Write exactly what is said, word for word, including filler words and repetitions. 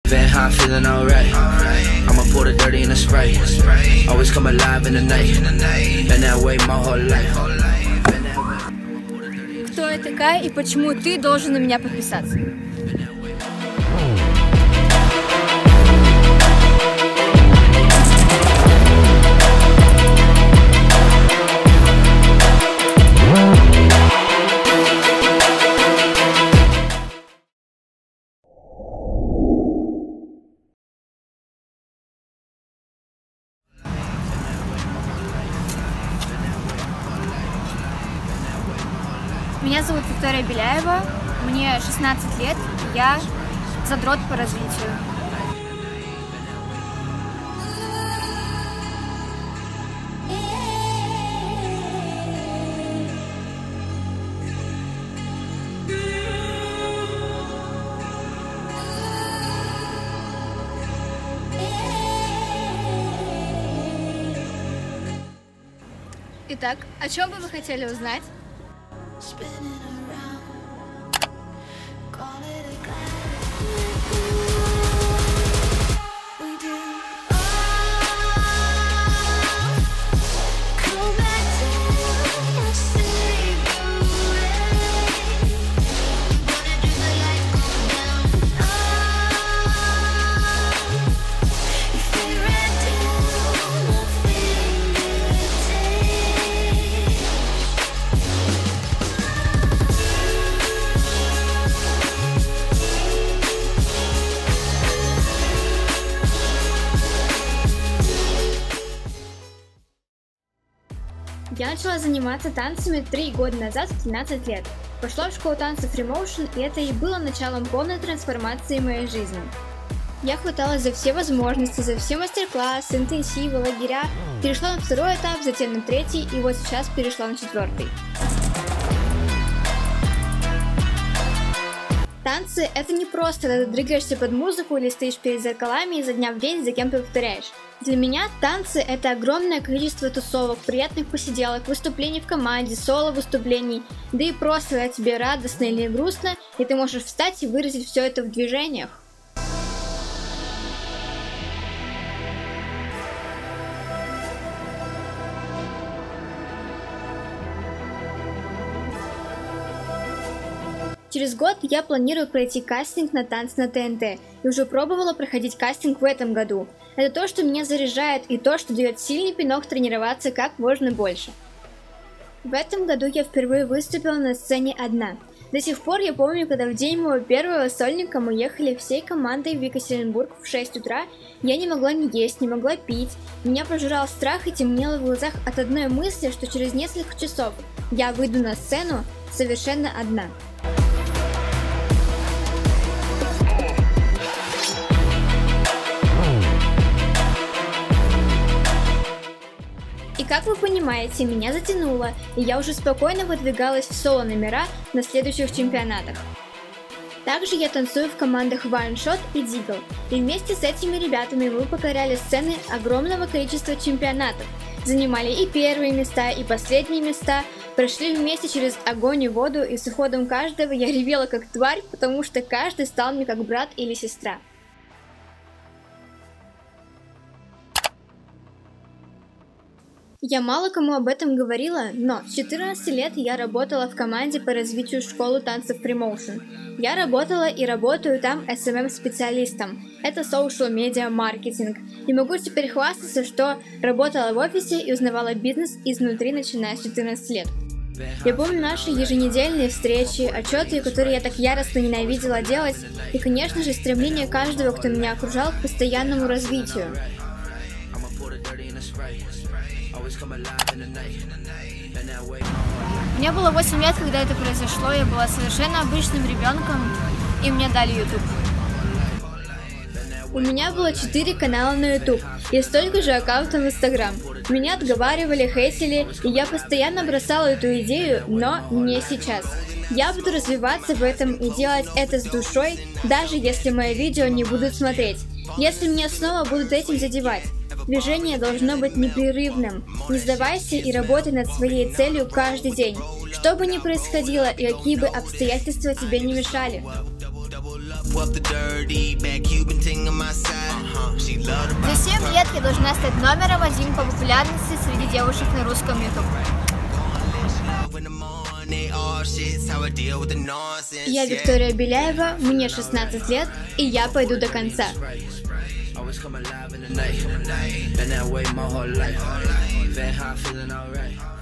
I'm feeling alright. I'ma pour the dirty in the spray. Always come alive in the night. Been that way my whole life. Кто я такая и почему ты должен на меня подписаться? Меня зовут Виктория Беляева, мне шестнадцать лет, я задрот по развитию. Итак, о чем бы вы хотели узнать? Я начала заниматься танцами три года назад, в тринадцать лет. Пошла в школу танцев Freemotion, и это и было началом полной трансформации моей жизни. Я хваталась за все возможности, за все мастер-классы, интенсивы, лагеря, перешла на второй этап, затем на третий, и вот сейчас перешла на четвертый. Танцы — это не просто, когда ты дрыгаешься под музыку или стоишь перед зеркалами и изо дня в день за кем-то повторяешь. Для меня танцы — это огромное количество тусовок, приятных посиделок, выступлений в команде, соло-выступлений, да и просто, когда тебе радостно или грустно, и ты можешь встать и выразить все это в движениях. Через год я планирую пройти кастинг на танцы на тэ эн тэ, и уже пробовала проходить кастинг в этом году. Это то, что меня заряжает, и то, что дает сильный пинок тренироваться как можно больше. В этом году я впервые выступила на сцене одна. До сих пор я помню, когда в день моего первого сольника мы ехали всей командой в Екатеринбург в шесть утра, я не могла ни есть, не могла пить, меня прожирал страх и темнело в глазах от одной мысли, что через несколько часов я выйду на сцену совершенно одна. И как вы понимаете, меня затянуло, и я уже спокойно выдвигалась в соло-номера на следующих чемпионатах. Также я танцую в командах One Shot и Deagle, и вместе с этими ребятами мы покоряли сцены огромного количества чемпионатов, занимали и первые места, и последние места, прошли вместе через огонь и воду, и с уходом каждого я ревела как тварь, потому что каждый стал мне как брат или сестра. Я мало кому об этом говорила, но с четырнадцати лет я работала в команде по развитию школы танцев Freemotion. Я работала и работаю там эс эм эм-специалистом. Это social media маркетинг. И могу теперь хвастаться, что работала в офисе и узнавала бизнес изнутри, начиная с четырнадцати лет. Я помню наши еженедельные встречи, отчеты, которые я так яростно ненавидела делать, и, конечно же, стремление каждого, кто меня окружал, к постоянному развитию. Мне было восемь лет, когда это произошло, я была совершенно обычным ребенком, и мне дали YouTube. У меня было четыре канала на YouTube и столько же аккаунтов в Instagram. Меня отговаривали, хейтили, и я постоянно бросала эту идею, но не сейчас. Я буду развиваться в этом и делать это с душой, даже если мои видео не будут смотреть, если меня снова будут этим задевать. Движение должно быть непрерывным. Не сдавайся и работай над своей целью каждый день, что бы ни происходило и какие бы обстоятельства тебе не мешали. я должна стать номером один по популярности среди девушек на русском YouTube. Я Виктория Беляева, мне шестнадцать лет, и я пойду до конца. Been that way my whole life. Been high, feeling alright.